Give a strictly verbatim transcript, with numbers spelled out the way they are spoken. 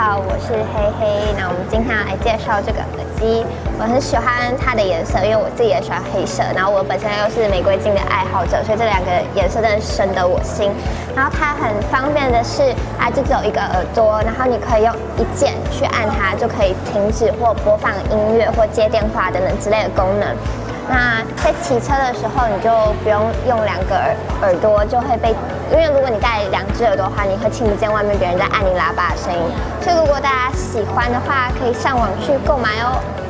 好，我是黑黑。那我们今天要来介绍这个耳机，我很喜欢它的颜色，因为我自己也喜欢黑色。然后我本身又是玫瑰金的爱好者，所以这两个颜色真的深得我心。然后它很方便的是，它就只有一个耳朵，然后你可以用一键去按它，就可以停止或播放音乐或接电话等等之类的功能。那在骑车的时候，你就不用用两个耳耳朵，就会被，因为如果你戴两只耳朵的话，你会听不见外面别人在按你喇叭的声音。所以如果大家喜欢的话，可以上网去购买哦。